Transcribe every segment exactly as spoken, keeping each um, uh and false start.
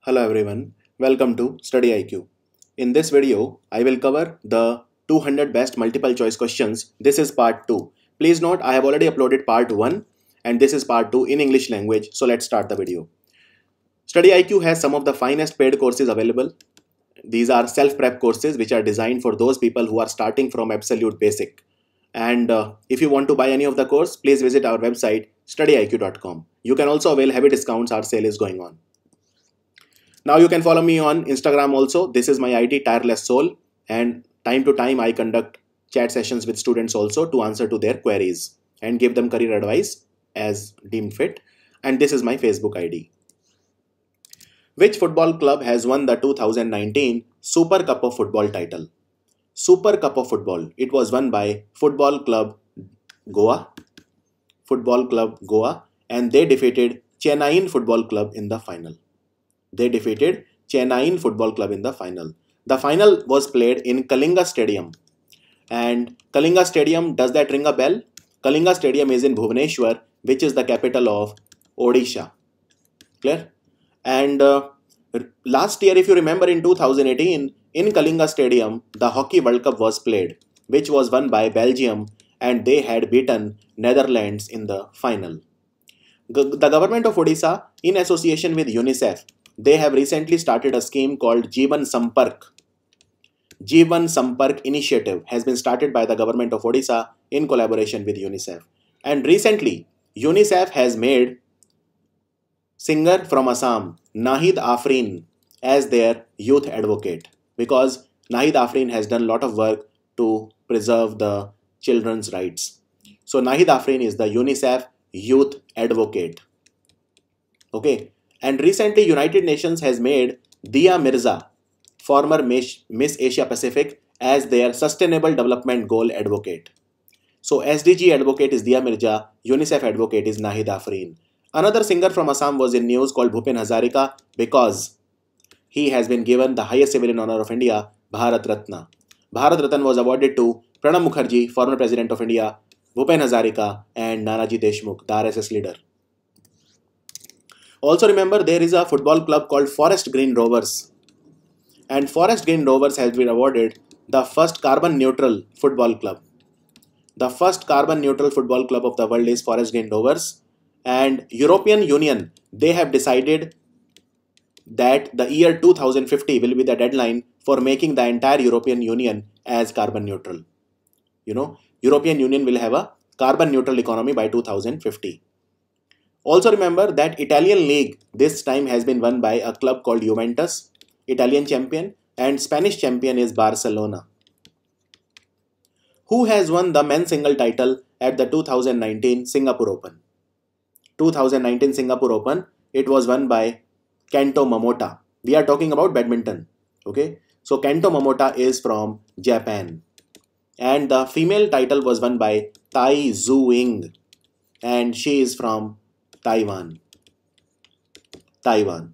Hello everyone, welcome to StudyIQ. In this video, I will cover the two hundred best multiple choice questions. This is part two. Please note I have already uploaded part one and this is part two in English language. So let's start the video. StudyIQ has some of the finest paid courses available. These are self-prep courses which are designed for those people who are starting from absolute basic. And uh, if you want to buy any of the course, please visit our website study I Q dot com. You can also avail heavy discounts. Our sale is going on. Now you can follow me on Instagram also. This is my I D, Tireless Soul, and time to time I conduct chat sessions with students also to answer to their queries and give them career advice as deemed fit. And this is my Facebook I D. Which football club has won the two thousand nineteen Super Cup of Football title? Super Cup of Football. It was won by Football Club Goa. Football Club Goa, and they defeated Chennai Football Club in the final. They defeated Chennai Football Club in the final. The final was played in Kalinga Stadium. And Kalinga Stadium, does that ring a bell? Kalinga Stadium is in Bhubaneswar, which is the capital of Odisha. Clear? And uh, last year, if you remember, in two thousand eighteen, in Kalinga Stadium, the Hockey World Cup was played, which was won by Belgium, and they had beaten Netherlands in the final. G- the government of Odisha, in association with UNICEF, they have recently started a scheme called Jeevan Sampark. Jeevan Sampark initiative has been started by the government of Odisha in collaboration with UNICEF. And recently, UNICEF has made singer from Assam, Nahid Afreen, as their youth advocate, because Nahid Afreen has done a lot of work to preserve the children's rights. So Nahid Afreen is the UNICEF youth advocate. Okay. And recently, United Nations has made Dia Mirza, former Miss Asia Pacific, as their Sustainable Development Goal advocate. So S D G advocate is Dia Mirza, UNICEF advocate is Nahid Afreen. Another singer from Assam was in news called Bhupen Hazarika because he has been given the highest civilian honor of India, Bharat Ratna. Bharat Ratna was awarded to Pranab Mukherjee, former president of India, Bhupen Hazarika, and Nanaji Deshmukh, the R S S leader. Also remember, there is a football club called Forest Green Rovers, and Forest Green Rovers has been awarded the first carbon neutral football club. The first carbon neutral football club of the world is Forest Green Rovers, and European Union, they have decided that the year two thousand fifty will be the deadline for making the entire European Union as carbon neutral. You know, European Union will have a carbon neutral economy by two thousand fifty. Also remember that Italian league this time has been won by a club called Juventus, Italian champion, and Spanish champion is Barcelona. Who has won the men's single title at the two thousand nineteen Singapore Open? two thousand nineteen Singapore Open, it was won by Kento Momota. We are talking about badminton. Okay, so Kento Momota is from Japan. And the female title was won by Tai Zhu Ying, and she is from Taiwan. Taiwan.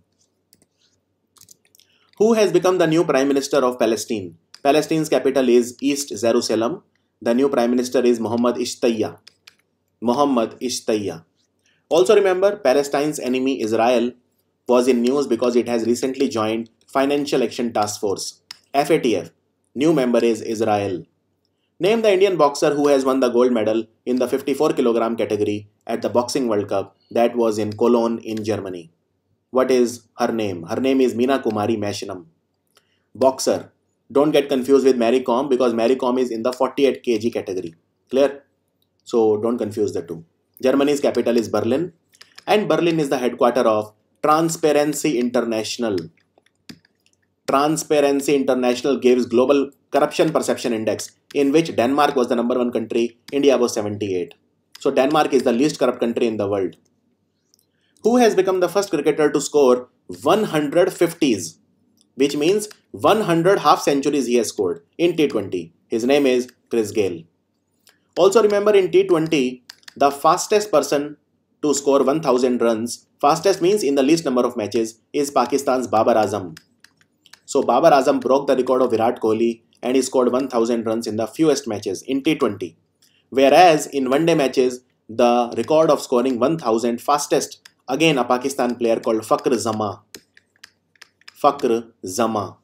Who has become the new Prime Minister of Palestine? Palestine's capital is East Jerusalem. The new Prime Minister is Mohammad Ishtaya. Mohammad Ishtaya. Also remember, Palestine's enemy Israel was in news because it has recently joined Financial Action Task Force, F A T F. New member is Israel. Name the Indian boxer who has won the gold medal in the fifty-four kilogram category at the Boxing World Cup that was in Cologne in Germany. What is her name? Her name is Meena Kumari Mashinam. Boxer. Don't get confused with Mary Kom because Mary Kom is in the forty-eight kilogram category. Clear? So don't confuse the two. Germany's capital is Berlin, and Berlin is the headquarter of Transparency International. Transparency International gives Global Corruption Perception Index, in which Denmark was the number one country, India was seventy-eight. So Denmark is the least corrupt country in the world. Who has become the first cricketer to score one hundred fifties, which means one hundred half centuries he has scored in T twenty. His name is Chris Gayle. Also remember, in T twenty, the fastest person to score one thousand runs, fastest means in the least number of matches, is Pakistan's Babar Azam. So Babar Azam broke the record of Virat Kohli and he scored one thousand runs in the fewest matches in T twenty. Whereas in one-day matches, the record of scoring one thousand fastest, again a Pakistan player called Fakhr Zama. Fakr Zama.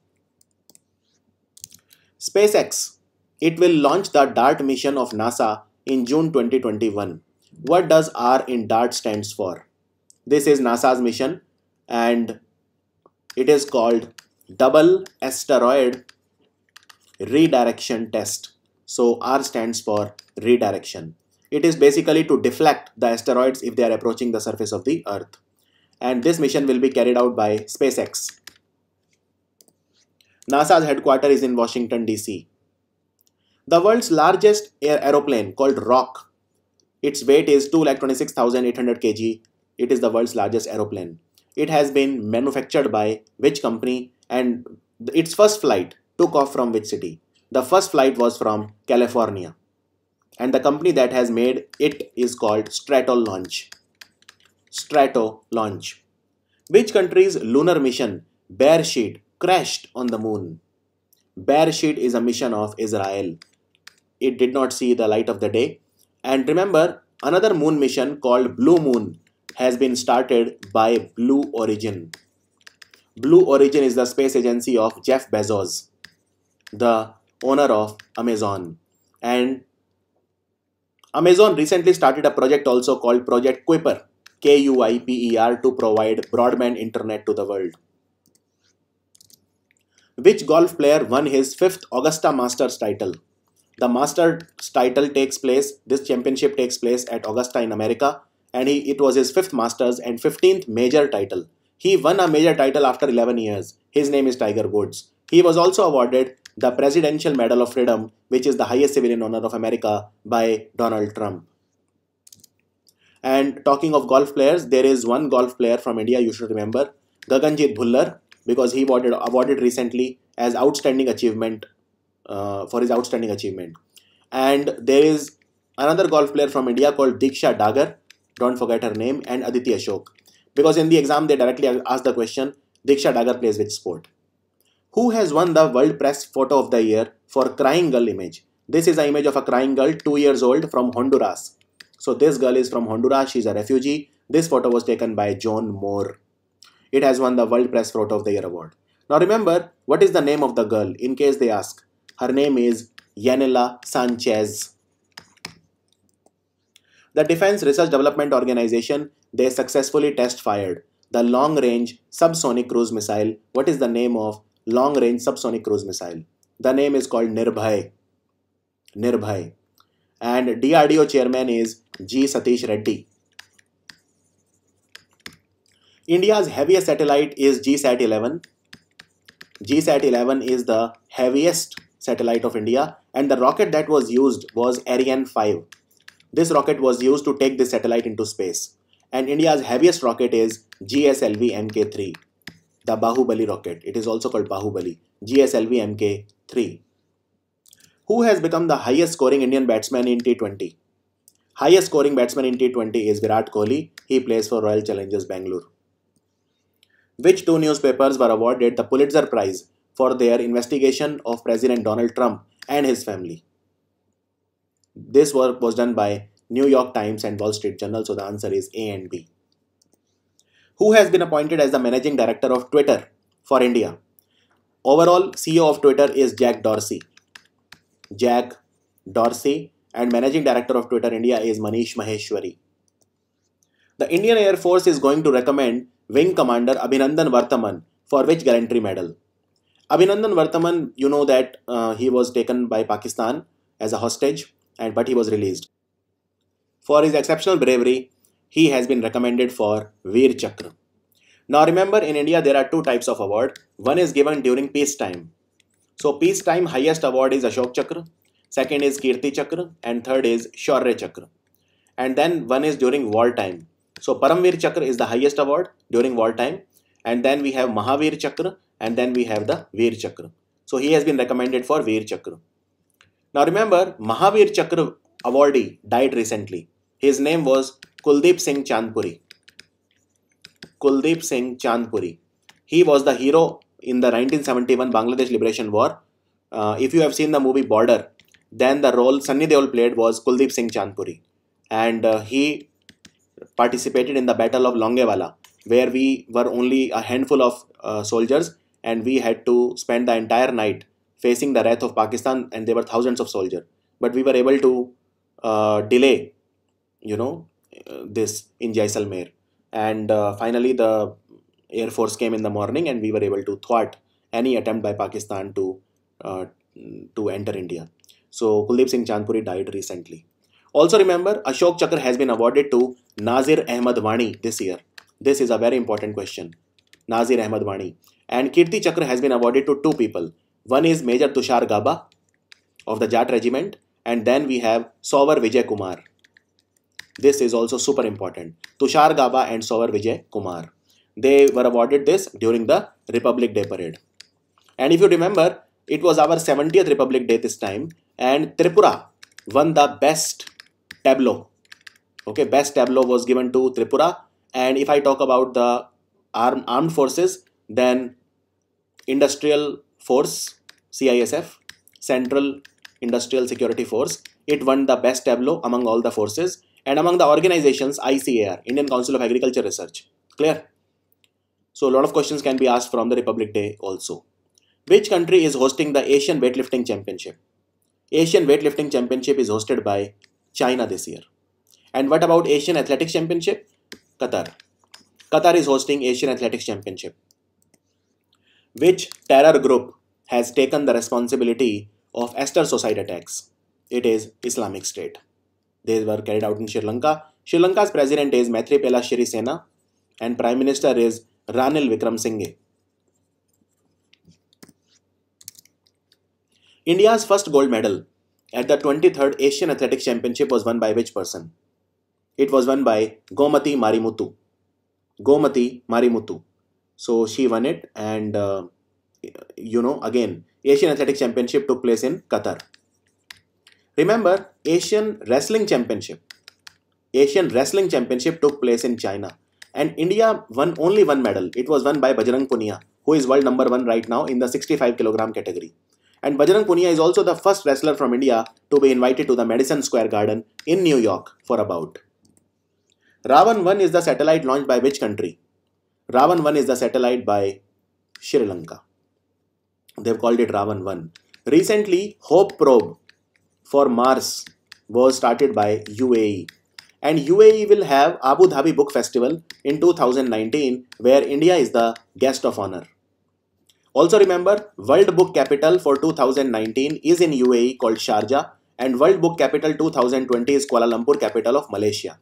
SpaceX. It will launch the DART mission of NASA in June twenty twenty-one. What does R in DART stands for? This is NASA's mission and it is called Double Asteroid Redirection Test. So R stands for redirection. It is basically to deflect the asteroids if they are approaching the surface of the Earth. And this mission will be carried out by SpaceX. NASA's headquarters is in Washington, D C. The world's largest air aeroplane called Rock. Its weight is two lakh twenty-six thousand eight hundred kilograms. It is the world's largest aeroplane. It has been manufactured by which company and its first flight took off from which city? The first flight was from California. And the company that has made it is called Strato Launch. Strato Launch. Which country's lunar mission Beresheet crashed on the moon? Beresheet is a mission of Israel. It did not see the light of the day. And remember, another moon mission called Blue Moon has been started by Blue Origin. Blue Origin is the space agency of Jeff Bezos, the owner of Amazon. And Amazon recently started a project also called Project Kuiper, K U I P E R, to provide broadband internet to the world. Which golf player won his fifth Augusta Masters title? The Masters title takes place, this championship takes place at Augusta in America, and he, it was his fifth Masters and fifteenth major title. He won a major title after eleven years. His name is Tiger Woods. He was also awarded the Presidential Medal of Freedom, which is the highest civilian honor of America, by Donald Trump. And talking of golf players, there is one golf player from India you should remember, Gaganjit Bhullar, because he was awarded recently as outstanding achievement uh, for his outstanding achievement. And there is another golf player from India called Diksha Dagar, don't forget her name, and Aditi Ashok. Because in the exam they directly ask the question, Diksha Dagar plays which sport? Who has won the World Press Photo of the Year for Crying Girl image? This is an image of a crying girl, two years old, from Honduras. So this girl is from Honduras, she's a refugee. This photo was taken by John Moore. It has won the World Press Photo of the Year award. Now remember, what is the name of the girl in case they ask? Her name is Yanela Sanchez. The Defense Research Development Organization, they successfully test fired the long-range subsonic cruise missile. What is the name of long-range subsonic cruise missile? The name is called Nirbhay. Nirbhay. And D R D O chairman is G Satish Reddy. India's heaviest satellite is G SAT eleven. G SAT eleven is the heaviest satellite of India, and the rocket that was used was Ariane five. This rocket was used to take this satellite into space. And India's heaviest rocket is G S L V M K three, the Bahubali rocket. It is also called Bahubali, G S L V M K three. Who has become the highest scoring Indian batsman in T twenty? Highest scoring batsman in T twenty is Virat Kohli. He plays for Royal Challengers Bangalore. Which two newspapers were awarded the Pulitzer Prize for their investigation of President Donald Trump and his family? This work was done by New York Times and Wall Street Journal, so the answer is A and B. Who has been appointed as the Managing Director of Twitter for India? Overall, C E O of Twitter is Jack Dorsey. Jack Dorsey, and Managing Director of Twitter India is Manish Maheshwari. The Indian Air Force is going to recommend Wing Commander Abhinandan Varthaman for which gallantry medal? Abhinandan Varthaman, you know that uh, he was taken by Pakistan as a hostage, and but he was released. For his exceptional bravery, he has been recommended for Veer Chakra. Now remember, in India there are two types of award. One is given during peacetime. So peacetime highest award is Ashok Chakra, second is Kirti Chakra, and third is Shaurya Chakra. And then one is during wartime. So Paramveer Chakra is the highest award during wartime, and then we have Mahavir Chakra, and then we have the Veer Chakra. So he has been recommended for Veer Chakra. Now remember, Mahavir Chakra awardee died recently. His name was Kuldeep Singh Chandpuri. Kuldeep Singh Chandpuri. He was the hero in the nineteen seventy-one Bangladesh Liberation War. Uh, if you have seen the movie Border, then the role Sunny Deol played was Kuldeep Singh Chandpuri. And uh, he participated in the Battle of Longewala, where we were only a handful of uh, soldiers, and we had to spend the entire night facing the wrath of Pakistan, and there were thousands of soldiers. But we were able to uh, delay, you know, uh, this in Jaisalmer. And uh, finally, the Air Force came in the morning, and we were able to thwart any attempt by Pakistan to uh, to enter India. So Kuldeep Singh Chandpuri died recently. Also remember, Ashok Chakra has been awarded to Nazir Ahmad Wani this year. This is a very important question. Nazir Ahmad Wani. And Kirti Chakra has been awarded to two people. One is Major Tushar Gaba of the Jat Regiment, and then we have Sovar Vijay Kumar. This is also super important. Tushar Gaba and Sovar Vijay Kumar. They were awarded this during the Republic Day parade. And if you remember, it was our seventieth Republic Day this time, and Tripura won the best tableau. Okay, best tableau was given to Tripura. And if I talk about the arm, armed forces, then Industrial Force, C I S F, Central Industrial Security Force, it won the best tableau among all the forces. And among the organizations, I C A R, Indian Council of Agriculture Research. Clear? So a lot of questions can be asked from the Republic Day also. Which country is hosting the Asian Weightlifting Championship? Asian Weightlifting Championship is hosted by China this year. And what about Asian Athletics Championship? Qatar. Qatar is hosting Asian Athletics Championship. Which terror group has taken the responsibility of Esther Society attacks? It is Islamic State. They were carried out in Sri Lanka. Sri Lanka's president is Maithripala Sirisena and Prime Minister is Ranil Wickremesinghe. India's first gold medal at the twenty-third Asian Athletics Championship was won by which person? It was won by Gomati Marimuthu. Gomati Marimuthu. So she won it, and uh, you know, again, Asian Athletics Championship took place in Qatar. Remember, Asian Wrestling Championship. Asian Wrestling Championship took place in China, and India won only one medal. It was won by Bajrang Punia, who is world number one right now in the sixty-five kilogram category. And Bajrang Punia is also the first wrestler from India to be invited to the Madison Square Garden in New York for a bout. Ravan one is the satellite launched by which country? Ravan one is the satellite by Sri Lanka. They've called it Ravan one. Recently, Hope probe for Mars was started by U A E. And U A E will have Abu Dhabi Book Festival in two thousand nineteen, where India is the guest of honor. Also remember, World Book Capital for two thousand nineteen is in U A E called Sharjah, and World Book Capital two thousand twenty is Kuala Lumpur, capital of Malaysia.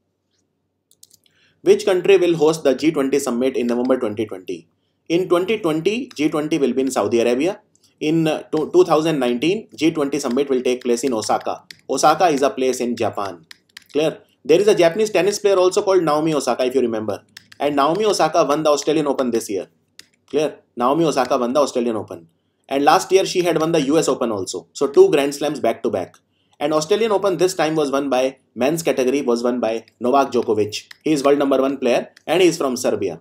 Which country will host the G twenty summit in November twenty twenty? In twenty twenty, G twenty will be in Saudi Arabia. In uh, two thousand nineteen, G twenty summit will take place in Osaka. Osaka is a place in Japan. Clear? There is a Japanese tennis player also called Naomi Osaka, if you remember. And Naomi Osaka won the Australian Open this year. Clear? Naomi Osaka won the Australian Open. And last year she had won the U S Open also. So two Grand Slams back to back. And Australian Open this time was won by men's category, was won by Novak Djokovic. He is world number one player and he is from Serbia.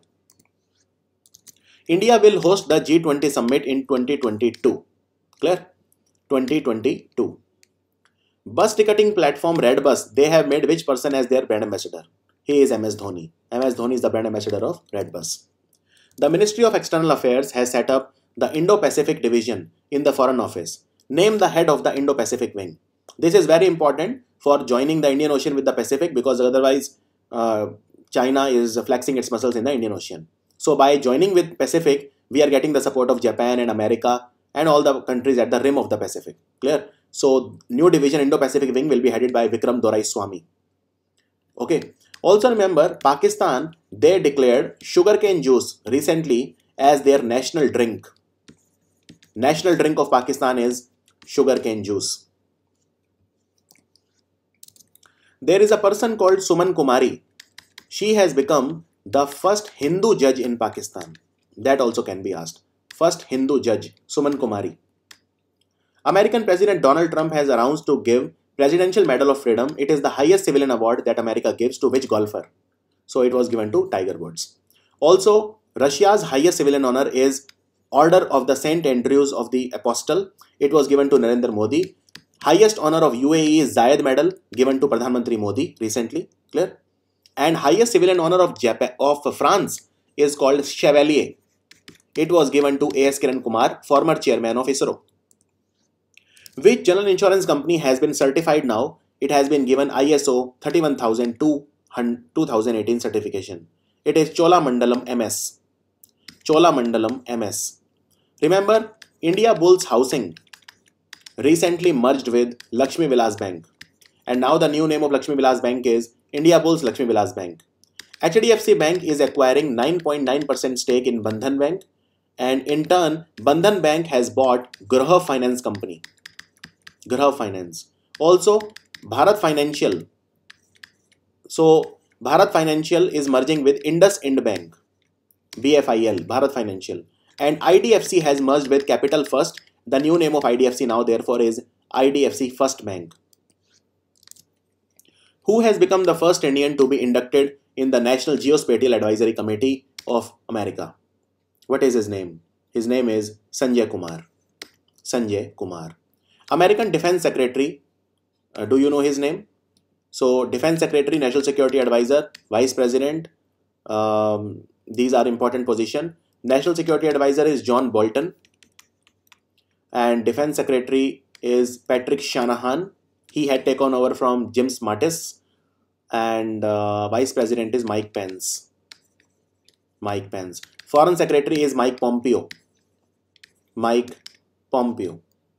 India will host the G twenty summit in twenty twenty-two. Clear? twenty twenty-two. Bus ticketing platform Redbus, they have made which person as their brand ambassador? He is M S Dhoni. M S Dhoni is the brand ambassador of Redbus. The Ministry of External Affairs has set up the Indo-Pacific Division in the Foreign Office. Name the head of the Indo-Pacific wing. This is very important for joining the Indian Ocean with the Pacific, because otherwise uh, China is flexing its muscles in the Indian Ocean. So by joining with Pacific, we are getting the support of Japan and America and all the countries at the rim of the Pacific. Clear? So new division Indo-Pacific wing will be headed by Vikram Doraiswamy. Okay. Also remember, Pakistan, they declared sugarcane juice recently as their national drink. National drink of Pakistan is sugarcane juice. There is a person called Suman Kumari. She has become the first Hindu judge in Pakistan. That also can be asked. First Hindu judge, Suman Kumari. American President Donald Trump has announced to give Presidential Medal of Freedom. It is the highest civilian award that America gives to which golfer? So it was given to Tiger Woods. Also, Russia's highest civilian honor is Order of the Saint Andrews of the Apostle. It was given to Narendra Modi. Highest honor of U A E is Zayed Medal, given to Pradhan Mantri Modi recently. Clear? And highest civilian honor of Japan, of France is called Chevalier. It was given to A S Kiran Kumar, former chairman of ISRO. Which general insurance company has been certified now? It has been given I S O thirty-one thousand two thousand eighteen certification. It is Cholamandalam M S. Cholamandalam M S. Remember, India Bulls Housing recently merged with Lakshmi Vilas Bank. And now the new name of Lakshmi Vilas Bank is India Bulls Lakshmi Vilas Bank. H D F C Bank is acquiring nine point nine percent stake in Bandhan Bank. And in turn, Bandhan Bank has bought Graha Finance Company. Graha Finance. Also, Bharat Financial. So, Bharat Financial is merging with IndusInd Bank. B F I L, Bharat Financial. And I D F C has merged with Capital First. The new name of I D F C now therefore is I D F C First Bank. Who has become the first Indian to be inducted in the National Geospatial Advisory Committee of America? What is his name? His name is Sanjay Kumar. Sanjay Kumar. American Defense Secretary. Uh, do you know his name? So, Defense Secretary, National Security Advisor, Vice President. Um, these are important positions. National Security Advisor is John Bolton. And Defense Secretary is Patrick Shanahan. He had taken over from Jim Mattis. And uh, Vice President is Mike Pence. Mike Pence. Foreign Secretary is Mike Pompeo. Mike Pompeo.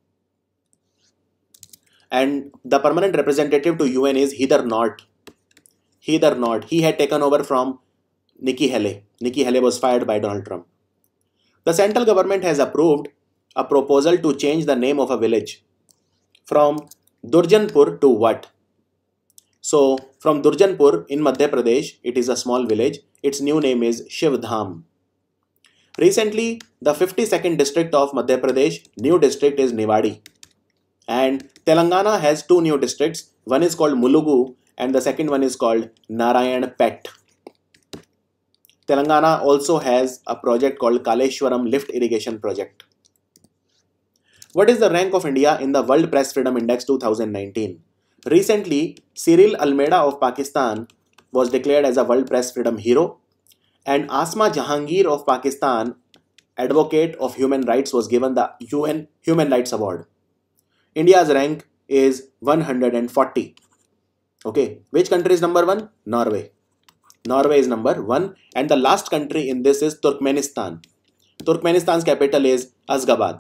And the permanent representative to U N is Heather Nauert. Heather Nauert. He had taken over from Nikki Haley. Nikki Haley was fired by Donald Trump. The central government has approved a proposal to change the name of a village from Durjanpur to what? So, from Durjanpur in Madhya Pradesh, it is a small village. Its new name is Shivdham. Recently, the fifty-second district of Madhya Pradesh, new district is Niwadi. And Telangana has two new districts. One is called Mulugu and the second one is called Narayanpet. Telangana also has a project called Kaleshwaram Lift Irrigation Project. What is the rank of India in the World Press Freedom Index two thousand nineteen? Recently, Cyril Almeida of Pakistan was declared as a World Press Freedom Hero, and Asma Jahangir of Pakistan, Advocate of Human Rights, was given the U N Human Rights Award. India's rank is one hundred forty. Okay, which country is number one? Norway. Norway is number one, and the last country in this is Turkmenistan. Turkmenistan's capital is Ashgabat.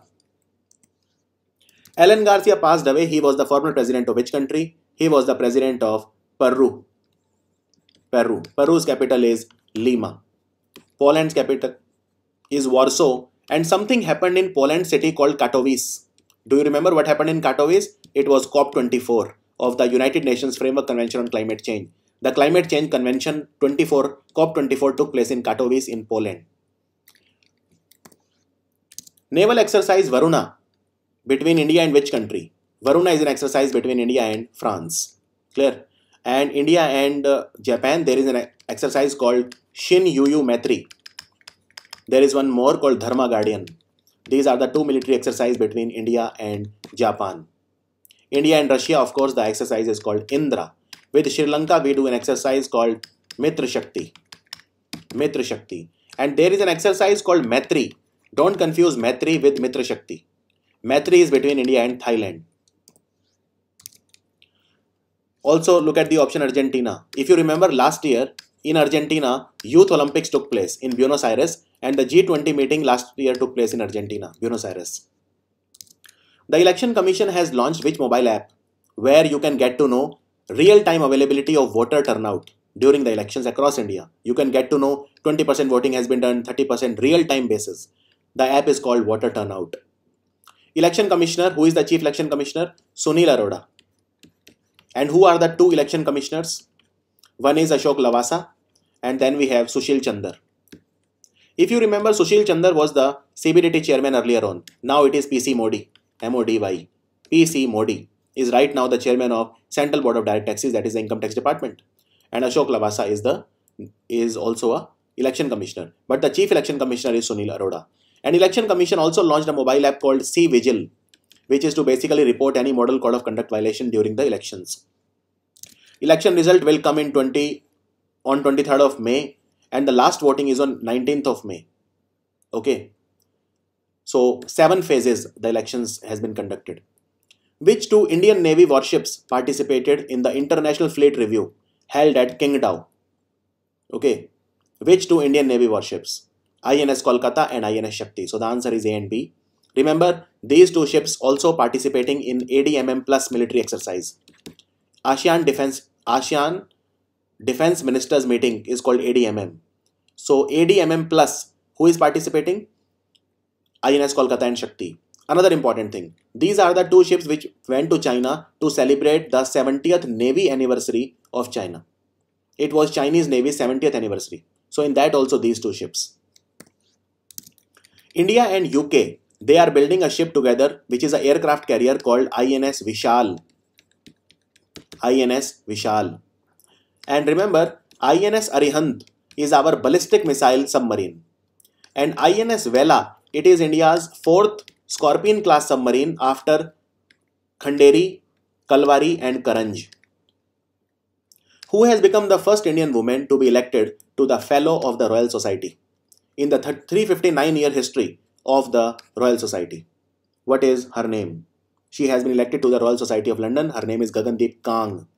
Alan Garcia passed away. He was the former president of which country? He was the president of Peru. Peru. Peru's capital is Lima. Poland's capital is Warsaw, and something happened in Poland city called Katowice. Do you remember what happened in Katowice? It was COP twenty-four of the United Nations Framework Convention on Climate Change. The Climate Change Convention twenty-four, COP twenty-four took place in Katowice in Poland. Naval exercise Varuna between India and which country? Varuna is an exercise between India and France. Clear? And India and uh, Japan, there is an exercise called Shin Yuyu Maitri. There is one more called Dharma Guardian. These are the two military exercises between India and Japan. India and Russia, of course, the exercise is called Indra. With Sri Lanka, we do an exercise called Mitra Shakti. Mitra Shakti. And there is an exercise called Maitri. Don't confuse Maitri with Mitra Shakti. Maitri is between India and Thailand. Also, look at the option Argentina. If you remember last year, in Argentina, Youth Olympics took place in Buenos Aires, and the G twenty meeting last year took place in Argentina, Buenos Aires. The Election Commission has launched which mobile app where you can get to know real-time availability of voter turnout during the elections across India. You can get to know twenty percent voting has been done, thirty percent real-time basis. The app is called Voter Turnout. Election Commissioner, who is the Chief Election Commissioner? Sunil Arora. And who are the two election commissioners? One is Ashok Lavasa, and then we have Sushil Chandar. If you remember, Sushil Chandar was the C B D T chairman earlier on. Now it is P C Modi, M O D Y. P C Modi is right now the chairman of Central Board of Direct Taxes, that is the Income Tax Department. And Ashok Lavasa is the is also a election commissioner. But the chief election commissioner is Sunil Arora. And Election Commission also launched a mobile app called C Vigil, which is to basically report any model code of conduct violation during the elections. Election result will come in twenty on twenty-third of May, and the last voting is on nineteenth of May. Okay, So seven phases the elections has been conducted. Which two Indian Navy warships participated in the International Fleet Review held at Qingdao? Okay. Which two Indian Navy warships? I N S Kolkata and I N S Shakti. So the answer is A and B. Remember, these two ships also participating in A D M M plus military exercise. ASEAN Defense ASEAN Defense Ministers meeting is called A D M M. So A D M M plus, who is participating? I N S Kolkata and Shakti. Another important thing, these are the two ships which went to China to celebrate the seventieth Navy anniversary of China. It was Chinese Navy's seventieth anniversary. So in that also these two ships. India and U K, they are building a ship together which is an aircraft carrier called I N S Vishal. I N S Vishal. And remember, I N S Arihant is our ballistic missile submarine. And I N S Vela, it is India's fourth Scorpion class submarine after Khanderi, Kalwari and Karanj. Who has become the first Indian woman to be elected to the Fellow of the Royal Society in the three hundred fifty-nine year history of the Royal Society? What is her name? She has been elected to the Royal Society of London. Her name is Gagandeep Kang.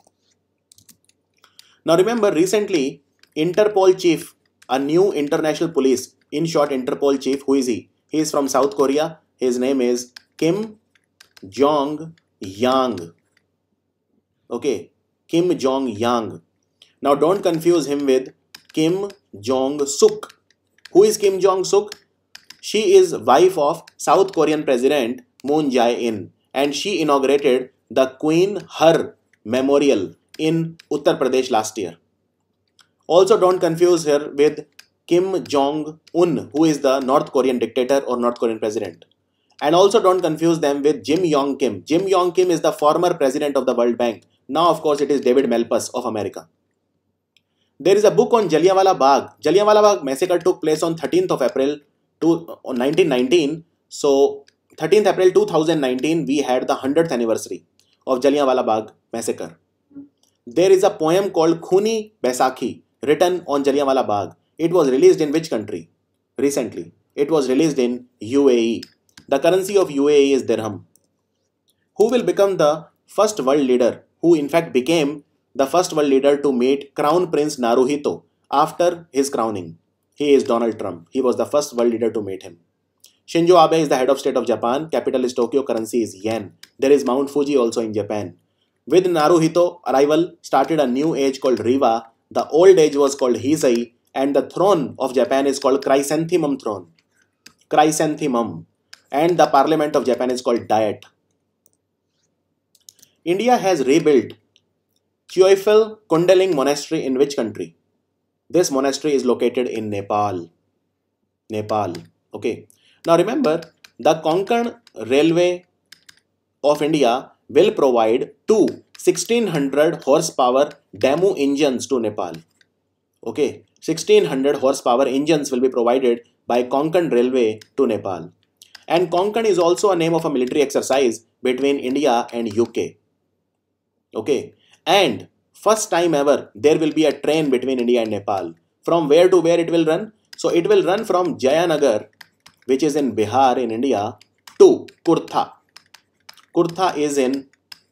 Now remember, recently Interpol chief, a new international police, in short Interpol chief, who is he? He is from South Korea. His name is Kim Jong-yang. Okay, Kim Jong-yang. Now don't confuse him with Kim Jong-suk. Who is Kim Jong-suk? She is wife of South Korean President Moon Jae-in, and she inaugurated the Queen Har Memorial in Uttar Pradesh last year. Also don't confuse her with Kim Jong-un, who is the North Korean dictator or North Korean president. And also don't confuse them with Jim Yong Kim. Jim Yong Kim is the former president of the World Bank. Now of course it is David Malpass of America. There is a book on Jallianwala Bagh. Jallianwala Bagh massacre took place on thirteenth of April nineteen nineteen. So thirteenth April two thousand nineteen we had the one hundredth anniversary of Jallianwala Bagh massacre. There is a poem called Khuni Baisakhi written on Jallianwala Bagh. It was released in which country? Recently. It was released in U A E. The currency of U A E is dirham. Who will become the first world leader, who in fact became the first world leader to meet Crown Prince Naruhito after his crowning? He is Donald Trump. He was the first world leader to meet him. Shinzo Abe is the head of state of Japan. Capital is Tokyo. Currency is yen. There is Mount Fuji also in Japan. With Naruhito arrival started a new age called Riva. The old age was called Heisei. And the throne of Japan is called Chrysanthemum throne. Chrysanthemum. And the parliament of Japan is called Diet. India has rebuilt Choiphel Kundaling monastery in which country? This monastery is located in Nepal. Nepal. Okay. Now remember, the Konkan Railway of India will provide two sixteen hundred horsepower Damu engines to Nepal. Okay. sixteen hundred horsepower engines will be provided by Konkan Railway to Nepal. And Konkan is also a name of a military exercise between India and U K. Okay. And first time ever, there will be a train between India and Nepal. From where to where it will run? So it will run from Jayanagar, which is in Bihar in India, to Kurtha. Kurtha is in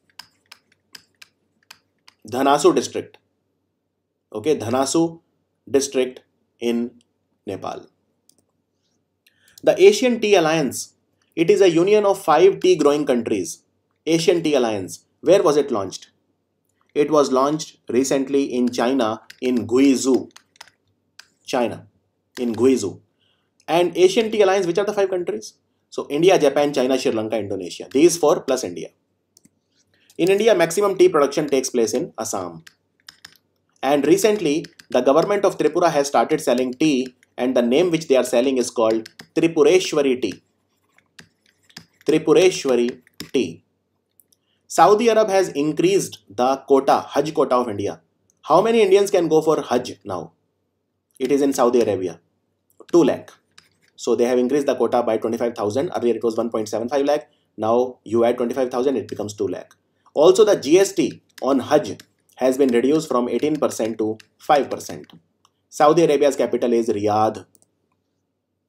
Dhanasu district. Okay, Dhanasu district in Nepal. The Asian Tea Alliance, it is a union of five tea growing countries. Asian Tea Alliance, where was it launched? It was launched recently in China, in Guizhou. China, in Guizhou. And Asian Tea Alliance, which are the five countries? So India, Japan, China, Sri Lanka, Indonesia. These four plus India. In India, maximum tea production takes place in Assam. And recently, the government of Tripura has started selling tea, and the name which they are selling is called Tripureshwari tea. Tripureshwari tea. Saudi Arab has increased the quota, Hajj quota of India. How many Indians can go for Hajj now? It is in Saudi Arabia. two lakh. So they have increased the quota by twenty-five thousand. Earlier it was one point seven five lakh. Now you add twenty-five thousand, it becomes two lakh. Also the G S T on Hajj has been reduced from eighteen percent to five percent. Saudi Arabia's capital is Riyadh.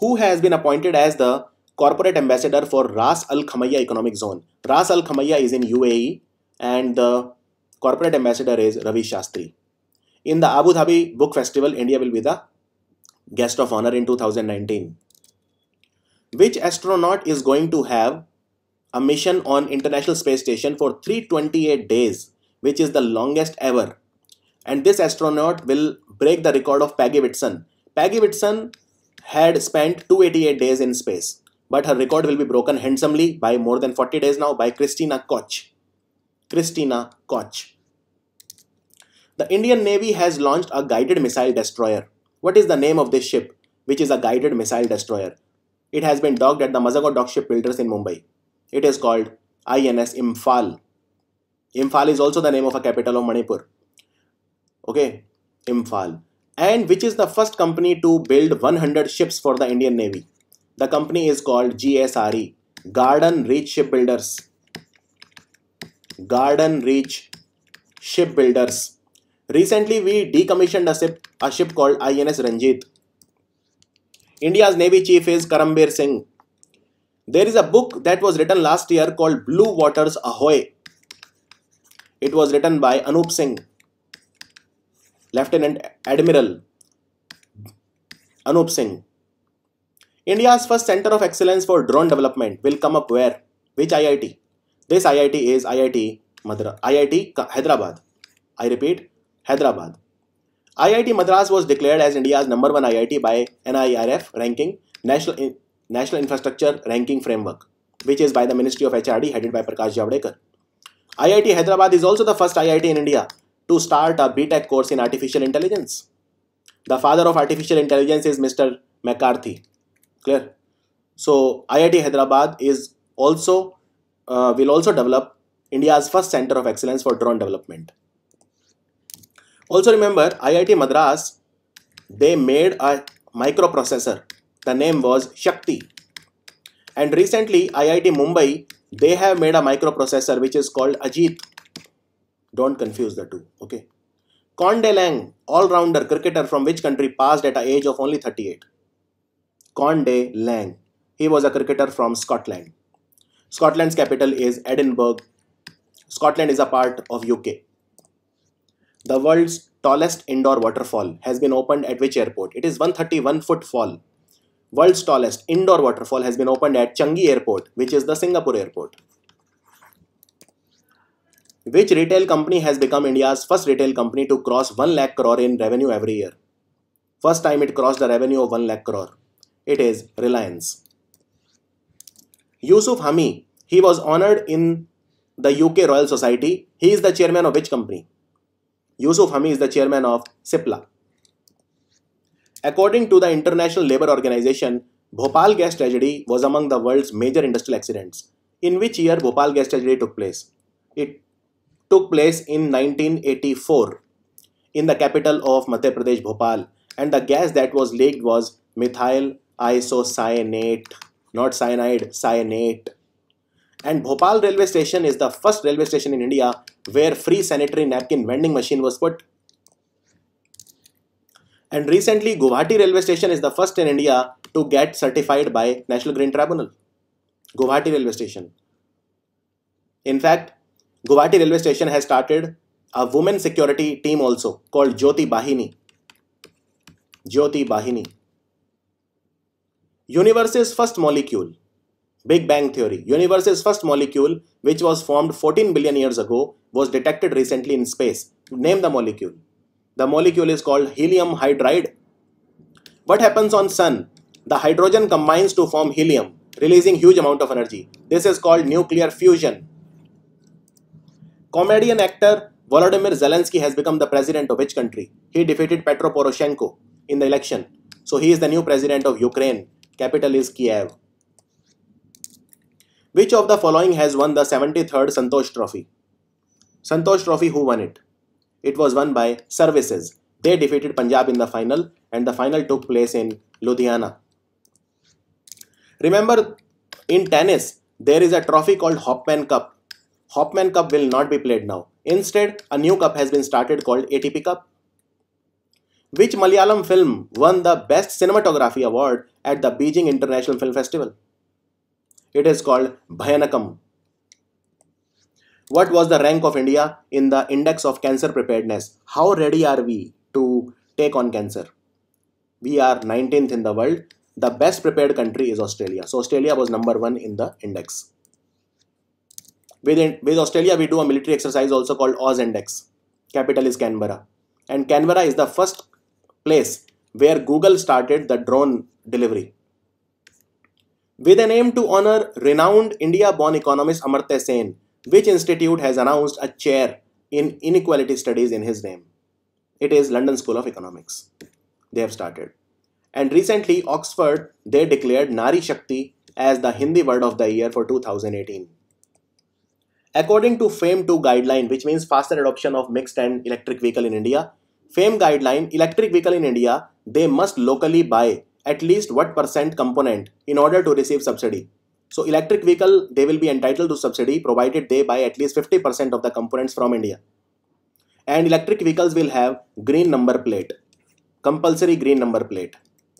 who has been appointed as the corporate ambassador for Ras Al Khaimah Economic Zone. Ras Al Khaimah is in U A E and the corporate ambassador is Ravi Shastri. In the Abu Dhabi Book Festival, India will be the guest of honor in two thousand nineteen. Which astronaut is going to have a mission on International Space Station for three hundred twenty-eight days, which is the longest ever? And this astronaut will break the record of Peggy Whitson. Peggy Whitson had spent two hundred eighty-eight days in space, but her record will be broken handsomely by more than forty days now by Christina Koch. Christina Koch. The Indian Navy has launched a guided missile destroyer. What is the name of this ship, which is a guided missile destroyer? It has been docked at the Mazagon Dock Shipbuilders in Mumbai. It is called I N S Imphal. Imphal is also the name of a capital of Manipur. Okay, Imphal. And which is the first company to build one hundred ships for the Indian Navy? The company is called G S R E, Garden Reach Shipbuilders. Garden Reach Shipbuilders. Recently, we decommissioned a ship, a ship called I N S Ranjit. India's Navy Chief is Karambir Singh. There is a book that was written last year called Blue Waters Ahoy. It was written by Anup Singh, Lieutenant Admiral Anup Singh. India's first Center of Excellence for Drone Development will come up where? Which I I T? This I I T is I I T Madras, I I T Hyderabad. I repeat, Hyderabad. I I T Madras was declared as India's number one I I T by N I R F ranking, National, National Infrastructure Ranking Framework, which is by the Ministry of H R D headed by Prakash Javadekar. I I T Hyderabad is also the first I I T in India to start a B Tech course in Artificial Intelligence. The father of Artificial Intelligence is Mister McCarthy. Clear? So I I T Hyderabad is also uh, will also develop India's first Center of Excellence for Drone Development. Also remember, I I T Madras, they made a microprocessor. The name was Shakti. And recently I I T Mumbai, they have made a microprocessor which is called Ajit. Don't confuse the two. Okay. Conde Lang, all-rounder cricketer from which country, passed at the age of only thirty-eight? Conde Lang. He was a cricketer from Scotland. Scotland's capital is Edinburgh. Scotland is a part of U K. The world's tallest indoor waterfall has been opened at which airport? It is one hundred thirty-one foot fall. World's tallest indoor waterfall has been opened at Changi Airport, which is the Singapore airport. Which retail company has become India's first retail company to cross one lakh crore in revenue every year? First time it crossed the revenue of one lakh crore. It is Reliance. Yusuf Hami, he was honored in the U K Royal Society. He is the chairman of which company? Yusuf Hami is the chairman of Cipla. According to the International Labour Organization, Bhopal gas tragedy was among the world's major industrial accidents. In which year Bhopal gas tragedy took place? It took place in nineteen eighty-four in the capital of Madhya Pradesh, Bhopal, and the gas that was leaked was methyl isocyanate, not cyanide, cyanate. And Bhopal railway station is the first railway station in India where free sanitary napkin vending machine was put. And recently Guwahati railway station is the first in India to get certified by National Green Tribunal. Guwahati railway station. In fact, Guwahati railway station has started a women security team also called Jyoti Bahini. Jyoti Bahini. Universe's first molecule, Big Bang Theory. Universe's first molecule, which was formed fourteen billion years ago, was detected recently in space. Name the molecule. The molecule is called helium hydride. What happens on Sun? The hydrogen combines to form helium, releasing huge amount of energy. This is called nuclear fusion. Comedian actor Volodymyr Zelensky has become the president of which country? He defeated Petro Poroshenko in the election. So he is the new president of Ukraine. Capital is Kiev. Which of the following has won the seventy-third Santosh Trophy? Santosh Trophy, who won it? It was won by Services. They defeated Punjab in the final, and the final took place in Ludhiana. Remember, in tennis, there is a trophy called Hopman Cup. Hopman Cup will not be played now. Instead, a new cup has been started called A T P Cup. Which Malayalam film won the Best Cinematography Award at the Beijing International Film Festival? It is called Bhayanakam. What was the rank of India in the Index of Cancer Preparedness? How ready are we to take on cancer? We are nineteenth in the world. The best prepared country is Australia. So Australia was number one in the index. With, with Australia, we do a military exercise also called Oz Index. Capital is Canberra. And Canberra is the first place where Google started the drone delivery. With an aim to honor renowned India-born economist Amartya Sen, which institute has announced a chair in inequality studies in his name? It is London School of Economics. They have started. And recently, Oxford, they declared Nari Shakti as the Hindi word of the year for two thousand eighteen. According to FAME two guideline, which means faster adoption of mixed and electric vehicle in India, FAME guideline, electric vehicle in India, they must locally buy at least what percent component in order to receive subsidy. So electric vehicle, they will be entitled to subsidy provided they buy at least fifty percent of the components from India. And electric vehicles will have green number plate, compulsory green number plate.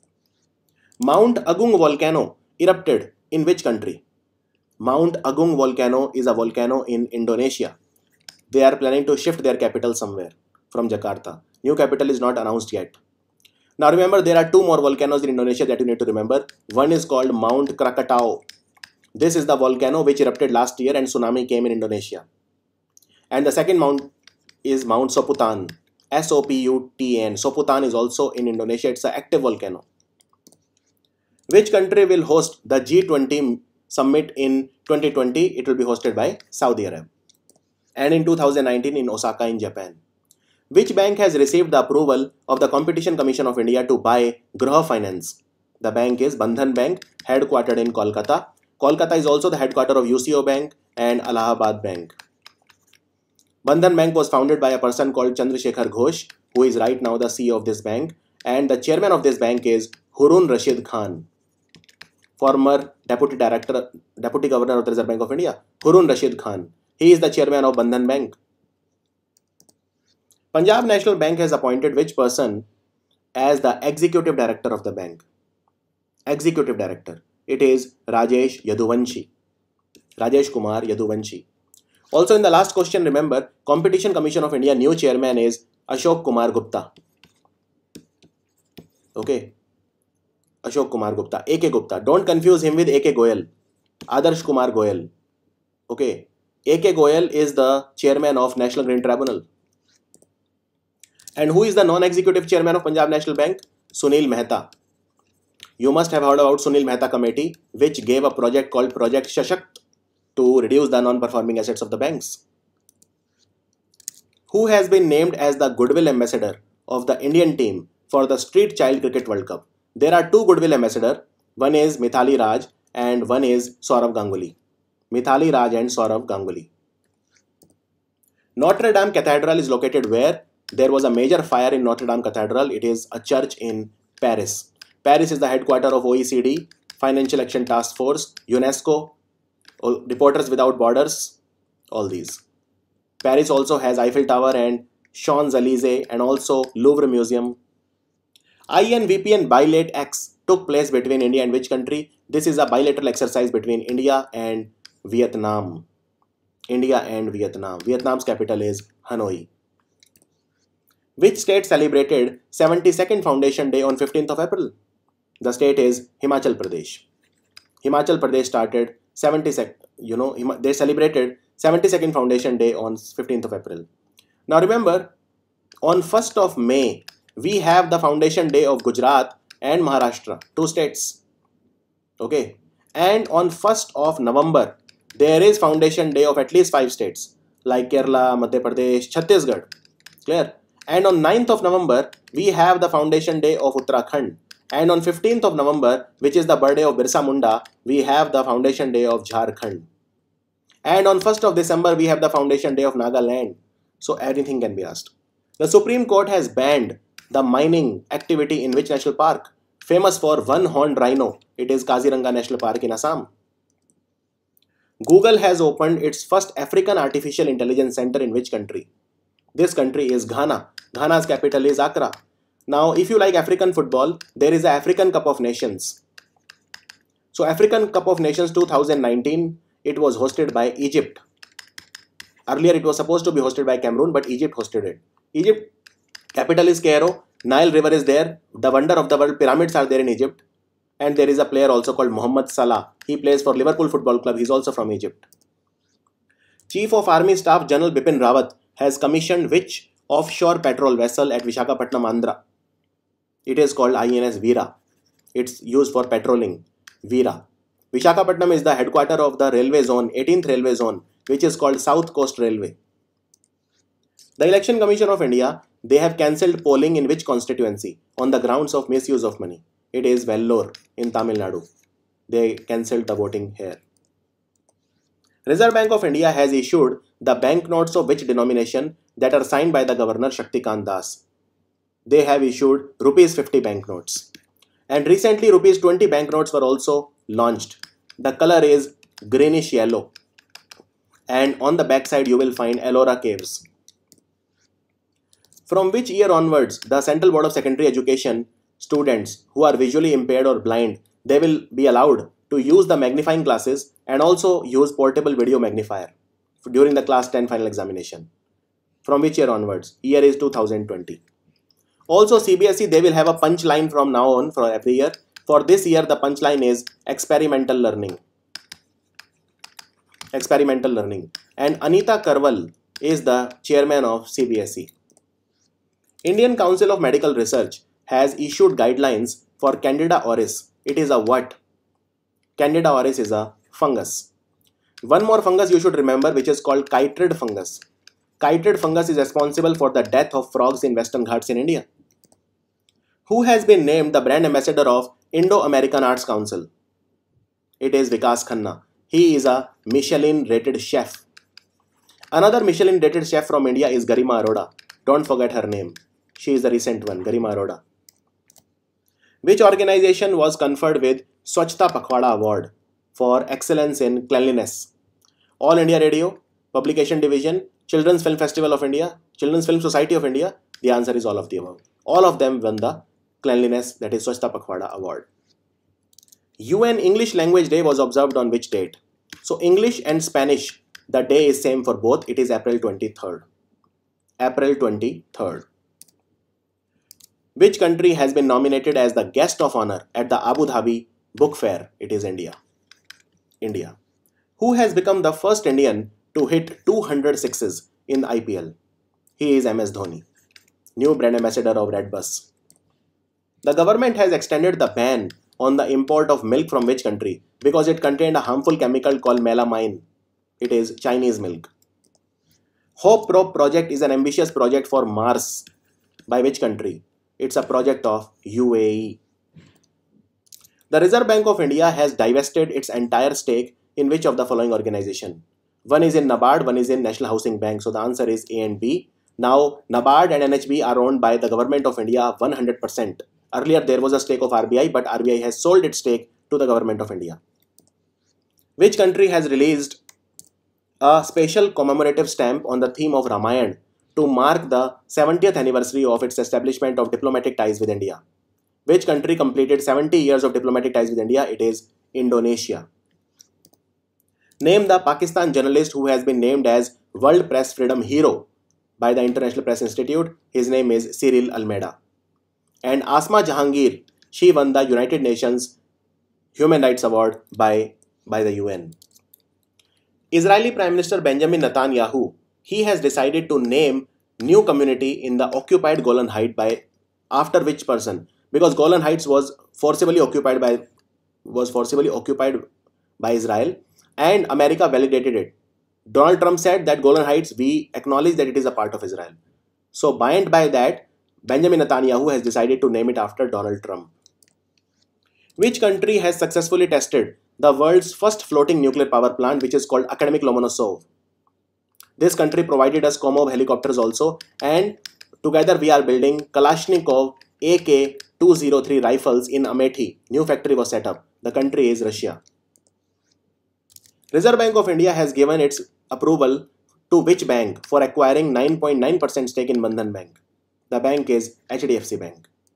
Mount Agung volcano erupted in which country? Mount Agung volcano is a volcano in Indonesia. They are planning to shift their capital somewhere from Jakarta. New capital is not announced yet. Now remember, there are two more volcanoes in Indonesia that you need to remember. One is called Mount Krakatau. This is the volcano which erupted last year and tsunami came in Indonesia. And the second mount is Mount Soputan. S O P U T N. Soputan is also in Indonesia. It's an active volcano. Which country will host the G twenty summit in twenty twenty? It will be hosted by Saudi Arabia. And in two thousand nineteen in Osaka in Japan. Which bank has received the approval of the Competition Commission of India to buy Graha Finance? The bank is Bandhan Bank, headquartered in Kolkata. Kolkata is also the headquarters of U C O Bank and Allahabad Bank. Bandhan Bank was founded by a person called Chandrasekhar Ghosh, who is right now the C E O of this bank. And the chairman of this bank is Harun Rashid Khan, former Deputy Director, Deputy Governor of the Reserve Bank of India. Harun Rashid Khan. He is the chairman of Bandhan Bank. Punjab National Bank has appointed which person as the executive director of the bank? Executive director. It is Rajesh Yaduvanshi. Rajesh Kumar Yaduvanshi. Also in the last question, remember, Competition Commission of India new chairman is Ashok Kumar Gupta. Okay. Ashok Kumar Gupta. A K Gupta. Don't confuse him with A K Goyal. Adarsh Kumar Goyal. Okay. A K Goyal is the chairman of National Green Tribunal. And who is the non-executive chairman of Punjab National Bank? Sunil Mehta. You must have heard about Sunil Mehta Committee, which gave a project called Project Shashakt to reduce the non-performing assets of the banks. Who has been named as the Goodwill Ambassador of the Indian team for the Street Child Cricket World Cup? There are two Goodwill Ambassadors. One is Mithali Raj and one is Saurav Ganguly. Mithali Raj and Saurav Ganguly. Notre Dame Cathedral is located where? There was a major fire in Notre Dame Cathedral. It is a church in Paris. Paris is the headquarters of O E C D, Financial Action Task Force, UNESCO, Reporters Without Borders, all these. Paris also has Eiffel Tower and Champs-Élysées and also Louvre Museum. I N V P N Bilate X took place between India and which country? This is a bilateral exercise between India and Vietnam. India and Vietnam. Vietnam's capital is Hanoi. Which state celebrated seventy-second Foundation Day on fifteenth of April? The state is Himachal Pradesh. Himachal Pradesh started seventy-second, you know, they celebrated seventy-second Foundation Day on fifteenth of April. Now remember, on first of May, we have the Foundation Day of Gujarat and Maharashtra, two states. Okay. And on first of November, there is Foundation Day of at least five states like Kerala, Madhya Pradesh, Chhattisgarh. Clear? And on ninth of November, we have the Foundation Day of Uttarakhand. And on fifteenth of November, which is the birthday of Birsa Munda, we have the Foundation Day of Jharkhand. And on first of December, we have the Foundation Day of Nagaland. So anything can be asked. The Supreme Court has banned the mining activity in which national park? Famous for one-horned rhino. It is Kaziranga National Park in Assam. Google has opened its first African Artificial Intelligence Center in which country? This country is Ghana. Ghana's capital is Accra. Now, if you like African football, there is the African Cup of Nations. So, African Cup of Nations two thousand nineteen, it was hosted by Egypt. Earlier, it was supposed to be hosted by Cameroon, but Egypt hosted it. Egypt, capital is Cairo. Nile River is there. The wonder of the world, pyramids are there in Egypt. And there is a player also called Mohamed Salah. He plays for Liverpool Football Club. He is also from Egypt. Chief of Army Staff General Bipin Rawat has commissioned which offshore patrol vessel at Visakhapatnam, Andhra? It is called I N S Veera. It's used for patrolling. Veera. Visakhapatnam is the headquarter of the railway zone, eighteenth railway zone, which is called South Coast Railway. The Election Commission of India, they have cancelled polling in which constituency on the grounds of misuse of money? It is Vellore in Tamil Nadu. They cancelled the voting here. Reserve Bank of India has issued the banknotes of which denomination that are signed by the Governor Shaktikant Das? They have issued rupees fifty banknotes. And recently rupees twenty banknotes were also launched. The color is greenish yellow. And on the back side you will find Ellora Caves. From which year onwards the Central Board of Secondary Education students who are visually impaired or blind, they will be allowed to use the magnifying glasses and also use portable video magnifier during the class ten final examination. From which year onwards? Year is two thousand twenty. Also C B S E, they will have a punch line from now on for every year. For this year the punch line is experimental learning. Experimental learning. And Anita Karwal is the chairman of C B S E. Indian Council of Medical Research has issued guidelines for Candida auris. It is a what? Candida auris is a fungus. One more fungus you should remember, which is called chytrid fungus. Chytrid fungus is responsible for the death of frogs in Western Ghats in India. Who has been named the brand ambassador of Indo-American Arts Council? It is Vikas Khanna. He is a Michelin rated chef. Another Michelin rated chef from India is Garima Arora. Don't forget her name. She is the recent one, Garima Arora. Which organization was conferred with Swachhta Pakhwada Award for excellence in cleanliness? All India Radio, Publication Division, Children's Film Festival of India, Children's Film Society of India. The answer is all of the above. All of them won the cleanliness, that is Swachhta Pakhwada Award. U N English Language Day was observed on which date? So English and Spanish, the day is same for both. It is April twenty-third. April twenty-third. Which country has been nominated as the guest of honor at the Abu Dhabi Book Fair? It is India. India. Who has become the first Indian to hit two hundred sixes in I P L? He is M S Dhoni, new brand ambassador of Red Bus. The government has extended the ban on the import of milk from which country? Because it contained a harmful chemical called melamine. It is Chinese milk. Hope Probe project is an ambitious project for Mars. By which country? It's a project of U A E. The Reserve Bank of India has divested its entire stake in which of the following organization? One is in NABARD, one is in National Housing Bank. So the answer is A and B. Now NABARD and N H B are owned by the government of India one hundred percent. Earlier there was a stake of R B I, but R B I has sold its stake to the government of India. Which country has released a special commemorative stamp on the theme of Ramayana to mark the seventieth anniversary of its establishment of diplomatic ties with India? Which country completed seventy years of diplomatic ties with India? It is Indonesia. Name the Pakistan journalist who has been named as World Press Freedom Hero by the International Press Institute. His name is Cyril Almeida. And Asma Jahangir, she won the United Nations Human Rights Award by, by the U N. Israeli Prime Minister Benjamin Netanyahu, he has decided to name new community in the occupied Golan Heights by after which person? Because Golan Heights was forcibly occupied by was forcibly occupied by Israel, and America validated it. Donald Trump said that Golan Heights, we acknowledge that it is a part of Israel. So bound by that, Benjamin Netanyahu has decided to name it after Donald Trump. Which country has successfully tested the world's first floating nuclear power plant, which is called Akademik Lomonosov? This country provided us Komov helicopters also, and together we are building Kalashnikov A K two oh three rifles in Amethi. New factory was set up. The country is Russia. Reserve Bank of India has given its approval to which bank for acquiring nine point nine percent stake in Bandhan Bank? The bank is H D F C Bank.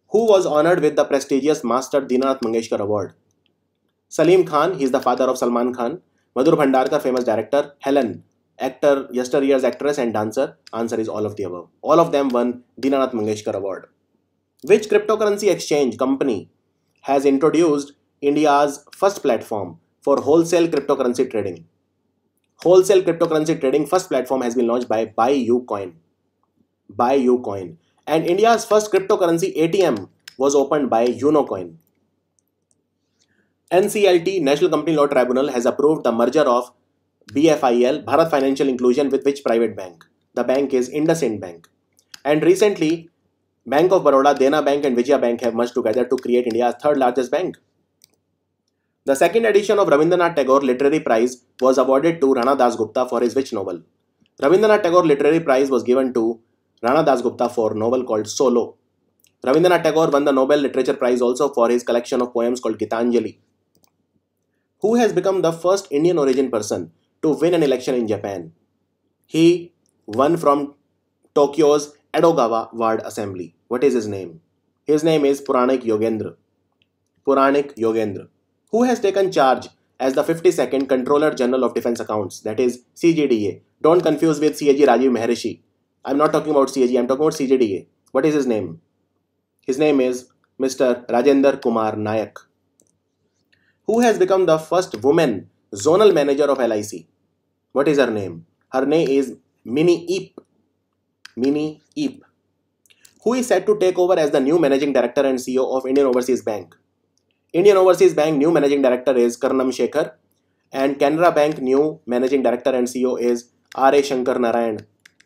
Who was honored with the prestigious Master Dinanath Mangeshkar Award? Salim Khan, he is the father of Salman Khan. Madhur Bhandarkar, famous director. Helen, actor, yesteryear's actress and dancer. Answer is all of the above. All of them won Dinanath Mangeshkar Award. Which cryptocurrency exchange company has introduced India's first platform for wholesale cryptocurrency trading? Wholesale cryptocurrency trading first platform has been launched by BuyUcoin. BuyUcoin. And India's first cryptocurrency A T M was opened by Unocoin. N C E R T, National Company Law Tribunal, has approved the merger of B F I L, Bharat Financial Inclusion, with which private bank? The bank is IndusInd Bank. And recently, Bank of Baroda, Dena Bank and Vijaya Bank have merged together to create India's third largest bank. The second edition of Rabindranath Tagore Literary Prize was awarded to Rana Dasgupta for his which novel? Rabindranath Tagore Literary Prize was given to Rana Dasgupta for a novel called Solo. Rabindranath Tagore won the Nobel Literature Prize also for his collection of poems called Gitanjali. Who has become the first Indian origin person to win an election in Japan? He won from Tokyo's Edogawa Ward Assembly. What is his name? His name is Puranik Yogendra. Puranik Yogendra. Who has taken charge as the fifty-second Controller General of Defense Accounts? That is C G D A. Don't confuse with C A G Rajiv Maharishi. I'm not talking about C A G, I'm talking about C G D A. What is his name? His name is Mister Rajendra Kumar Nayak. Who has become the first woman zonal manager of L I C? What is her name? Her name is Mini Eep. Mini Eep. Who is set to take over as the new managing director and C E O of Indian Overseas Bank? Indian Overseas Bank new managing director is Karnam Shekhar, and Canara Bank new managing director and C E O is R A Shankar Narayan.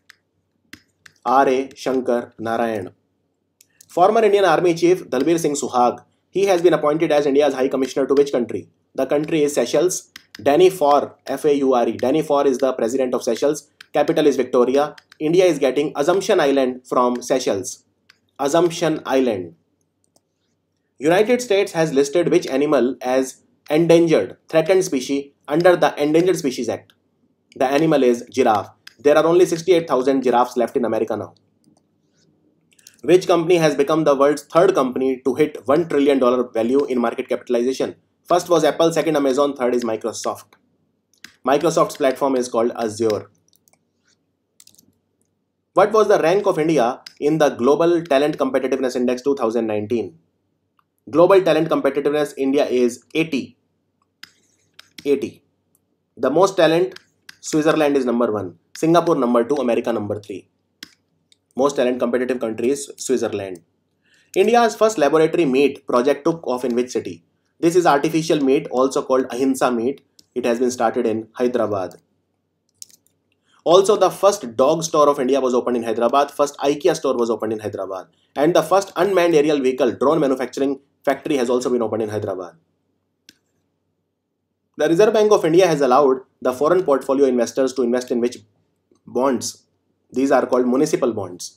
R A Shankar Narayan. Former Indian Army Chief Dalbir Singh Suhag, he has been appointed as India's High Commissioner to which country? The country is Seychelles. Danny Faure, F A U R E. Danny Faure is the president of Seychelles. Capital is Victoria. India is getting Assumption Island from Seychelles. Assumption Island. United States has listed which animal as endangered, threatened species under the Endangered Species Act? The animal is giraffe. There are only sixty-eight thousand giraffes left in America now. Which company has become the world's third company to hit one trillion dollars value in market capitalization? First was Apple, second Amazon, third is Microsoft. Microsoft's platform is called Azure. What was the rank of India in the Global Talent Competitiveness Index two thousand nineteen? Global Talent Competitiveness India is eighty. eighty. The most talent, Switzerland is number one. Singapore number two, America number three. Most talent competitive country is Switzerland. India's first laboratory meat project took off in which city? This is artificial meat, also called Ahimsa meat. It has been started in Hyderabad. Also, the first dog store of India was opened in Hyderabad. First IKEA store was opened in Hyderabad. And the first unmanned aerial vehicle drone manufacturing factory has also been opened in Hyderabad. The Reserve Bank of India has allowed the foreign portfolio investors to invest in which bonds? These are called municipal bonds.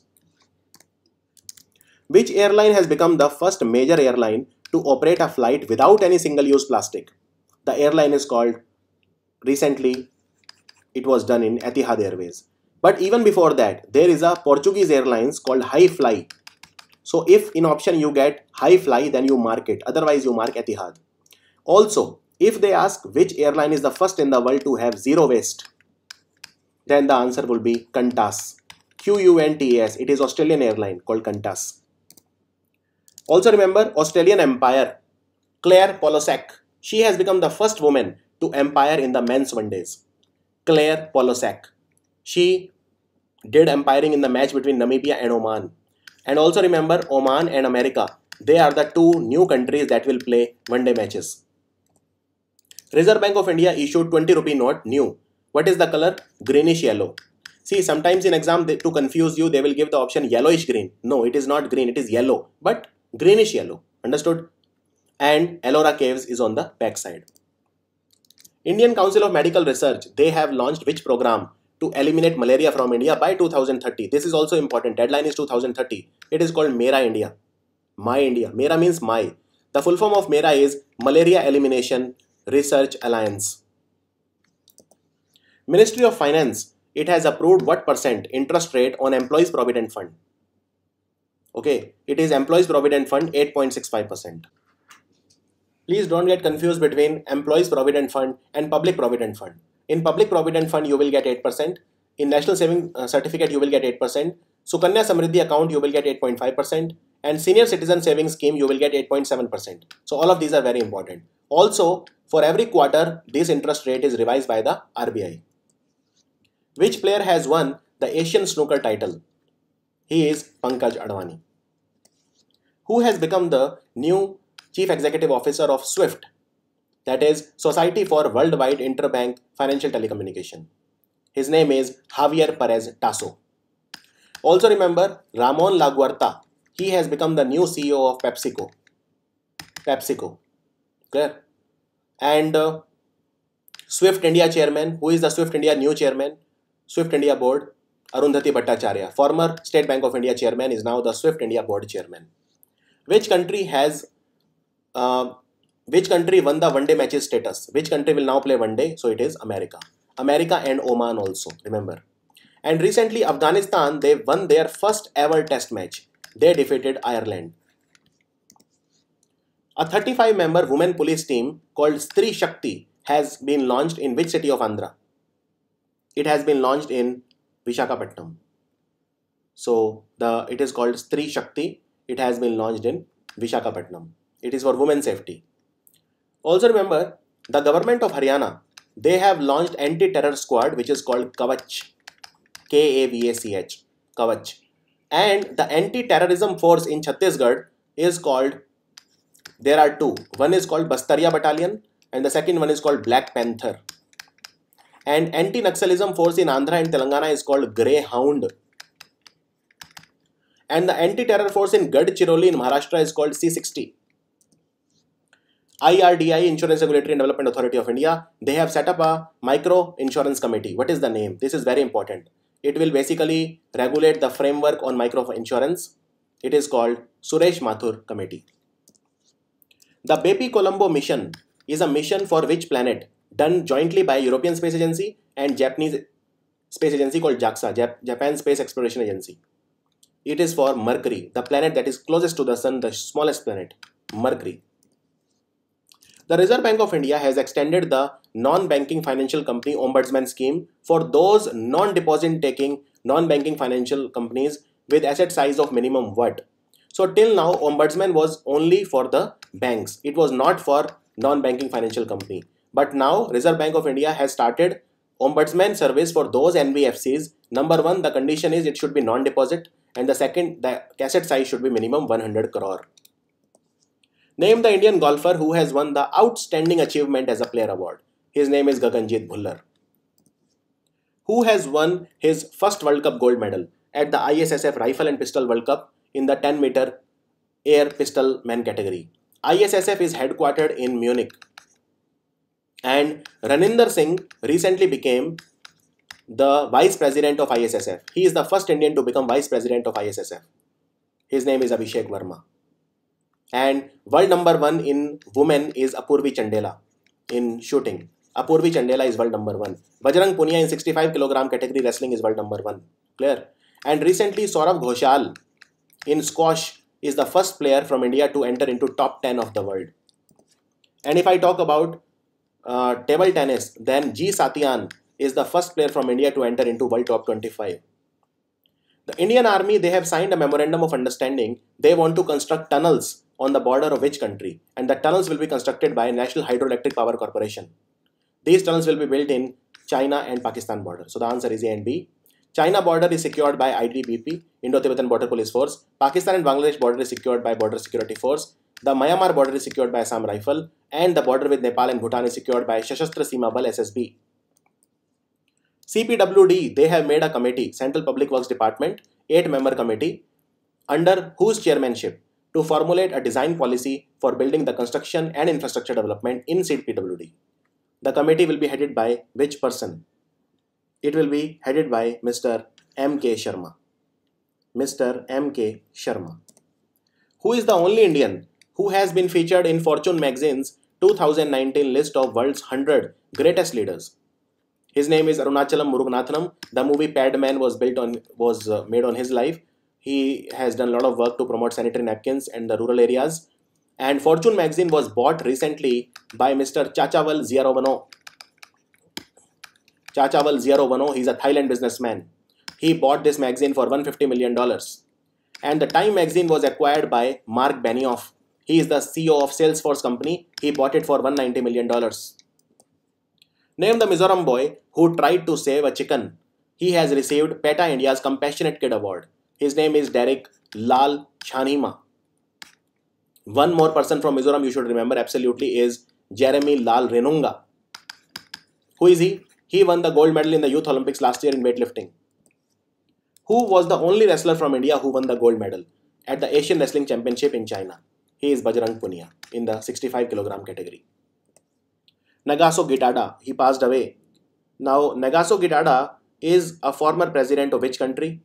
Which airline has become the first major airline to operate a flight without any single-use plastic? The airline is called, recently it was done in Etihad Airways. But even before that, there is a Portuguese airlines called High Fly. So if in option you get High Fly, then you mark it. Otherwise you mark Etihad. Also, if they ask which airline is the first in the world to have zero waste, then the answer will be Qantas. Q U N T A S. It is Australian airline called Qantas. Also remember Australian umpire Claire Polosek. She has become the first woman to umpire in the men's one days. Claire Polosek. She did umpiring in the match between Namibia and Oman. And also remember Oman and America. They are the two new countries that will play one day matches. Reserve Bank of India issued twenty rupee note new. What is the color? Greenish yellow. See, sometimes in exam they, to confuse you, they will give the option yellowish green. No, it is not green, it is yellow, but greenish yellow. Understood? And Ellora Caves is on the back side. Indian Council of Medical Research, they have launched which program to eliminate malaria from India by two thousand thirty? This is also important. Deadline is two thousand thirty. It is called Mera India. My India. Mera means my. The full form of Mera is Malaria Elimination Research Alliance. Ministry of Finance, it has approved what percent interest rate on Employees Provident Fund? Okay, it is Employees Provident Fund eight point six five percent. Please don't get confused between Employees Provident Fund and Public Provident Fund. In Public Provident Fund, you will get eight percent. In National Saving uh, Certificate, you will get eight percent. Sukanya Samriddhi account, you will get eight point five percent. And Senior Citizen Savings Scheme, you will get eight point seven percent. So all of these are very important. Also, for every quarter, this interest rate is revised by the R B I. Which player has won the Asian Snooker title? He is Pankaj Advani. Who has become the new Chief Executive Officer of SWIFT, that is Society for Worldwide Interbank Financial Telecommunication? His name is Javier Perez Tasso. Also remember Ramon Laguarta. He has become the new C E O of PepsiCo. PepsiCo. Clear? And uh, SWIFT India Chairman. Who is the SWIFT India new Chairman? SWIFT India Board. Arundhati Bhattacharya, former State Bank of India Chairman, is now the SWIFT India Board Chairman. Which country has Uh, which country won the one day matches status? Which country will now play one day? So it is America. America and Oman also, remember. And recently Afghanistan, they won their first ever test match. They defeated Ireland. A thirty-five member women police team called Stree Shakti has been launched in which city of Andhra? It has been launched in Visakhapatnam. So the it is called Stree Shakti. It has been launched in Visakhapatnam. It is for women's safety. Also remember, the government of Haryana, they have launched anti-terror squad which is called Kavach. K A V A C H. Kavach. And the anti-terrorism force in Chhattisgarh is called, there are two. One is called Bastaria Battalion and the second one is called Black Panther. And anti-Naxalism force in Andhra and Telangana is called Greyhound. And the anti-terror force in Gadchiroli in Maharashtra is called C sixty. I R D I, Insurance Regulatory and Development Authority of India, they have set up a micro insurance committee. What is the name? This is very important. It will basically regulate the framework on micro insurance. It is called Suresh Mathur Committee. The Bepi Colombo mission is a mission for which planet? Done jointly by European Space Agency and Japanese Space Agency called JAXA, Jap Japan Space Exploration Agency. It is for Mercury, the planet that is closest to the Sun, the smallest planet, Mercury. The Reserve Bank of India has extended the non-banking financial company ombudsman scheme for those non-deposit taking non-banking financial companies with asset size of minimum what? So till now, ombudsman was only for the banks. It was not for non-banking financial company. But now Reserve Bank of India has started ombudsman service for those N B F Cs. Number one, the condition is it should be non-deposit, and the second, the asset size should be minimum one hundred crore. Name the Indian golfer who has won the Outstanding Achievement as a Player award. His name is Gaganjit Bhullar. Who has won his first World Cup gold medal at the I S S F Rifle and Pistol World Cup in the ten meter air pistol men category? I S S F is headquartered in Munich. And Raninder Singh recently became the Vice President of I S S F. He is the first Indian to become Vice President of I S S F. His name is Abhishek Verma. And world number one in women is Apurvi Chandela in shooting. Apurvi Chandela is world number one. Bajrang Punia in sixty-five kilogram category wrestling is world number one. Clear? And recently Saurav Ghoshal in squash is the first player from India to enter into top ten of the world. And if I talk about uh, table tennis, then G Satyan is the first player from India to enter into world top twenty-five. The Indian Army, they have signed a memorandum of understanding. They want to construct tunnels on the border of which country? And the tunnels will be constructed by National Hydroelectric Power Corporation. These tunnels will be built in China and Pakistan border. So the answer is A and B. China border is secured by I T B P, Indo-Tibetan Border Police Force. Pakistan and Bangladesh border is secured by Border Security Force. The Myanmar border is secured by Assam Rifle. And the border with Nepal and Bhutan is secured by Sashastra Seema Bal S S B. C P W D, they have made a committee, Central Public Works Department, eight member committee, under whose chairmanship? To formulate a design policy for building the construction and infrastructure development in C P W D. The committee will be headed by which person? It will be headed by Mister M K Sharma. Mister M K Sharma. Who is the only Indian who has been featured in Fortune magazine's two thousand nineteen list of world's one hundred greatest leaders? His name is Arunachalam Muruganathanam. The movie Padman was built on was uh, made on his life. He has done a lot of work to promote sanitary napkins in the rural areas. And Fortune magazine was bought recently by Mister Chachawal Ziarovano. Chachawal Ziarovano, he's a Thailand businessman. He bought this magazine for one hundred fifty million dollars. And the Time magazine was acquired by Mark Benioff. He is the C E O of Salesforce company. He bought it for one hundred ninety million dollars. Name the Mizoram boy who tried to save a chicken. He has received PETA India's Compassionate Kid Award. His name is Derek Lal Chanima. One more person from Mizoram you should remember absolutely is Jeremy Lal Renunga. Who is he? He won the gold medal in the Youth Olympics last year in weightlifting. Who was the only wrestler from India who won the gold medal at the Asian Wrestling Championship in China? He is Bajrang Punia in the sixty-five kilogram category. Nagaso Gitada, he passed away. Now, Nagaso Gitada is a former president of which country?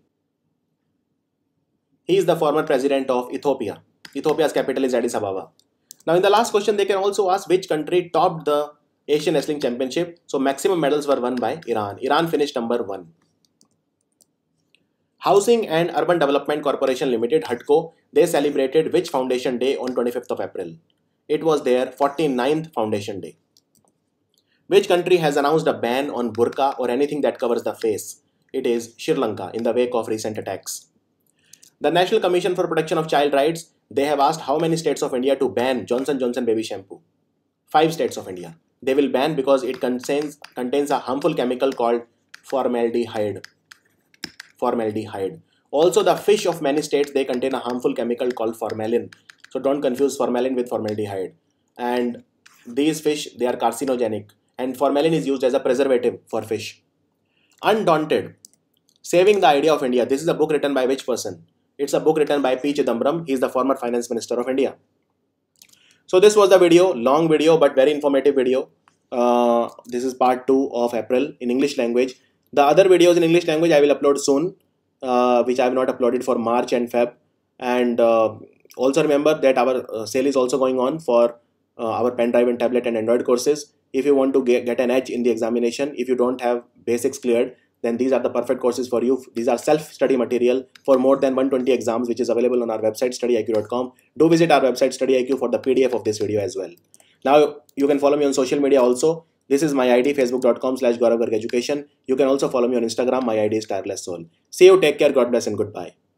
He is the former president of Ethiopia. Ethiopia's capital is Addis Ababa. Now, in the last question, they can also ask which country topped the Asian Wrestling Championship. So, maximum medals were won by Iran. Iran finished number one. Housing and Urban Development Corporation Limited, HUDCO, they celebrated which Foundation Day on twenty-fifth of April? It was their forty-ninth Foundation Day. Which country has announced a ban on burqa or anything that covers the face? It is Sri Lanka in the wake of recent attacks. The National Commission for Protection of Child Rights, they have asked how many states of India to ban Johnson and Johnson baby shampoo? Five states of India. They will ban because it contains, contains a harmful chemical called formaldehyde. Formaldehyde. Also, the fish of many states, they contain a harmful chemical called formalin. So don't confuse formalin with formaldehyde. And these fish, they are carcinogenic. And formalin is used as a preservative for fish. Undaunted. Saving the Idea of India. This is a book written by which person? It's a book written by P. Chidambaram. He is the former Finance Minister of India. So this was the video. Long video but very informative video. Uh, this is part two of April in English language. The other videos in English language I will upload soon, uh, which I have not uploaded for March and Feb. And uh, also remember that our uh, sale is also going on for uh, our pen drive and tablet and Android courses. If you want to get, get an edge in the examination, if you don't have basics cleared, then these are the perfect courses for you. These are self-study material for more than one hundred twenty exams, which is available on our website study I Q dot com. Do visit our website StudyIQ for the P D F of this video as well. Now you can follow me on social media also. This is my I D, facebook dot com slash Gaurav Garg Education. You can also follow me on Instagram. My I D is Tireless Soul. See you, take care, God bless and goodbye.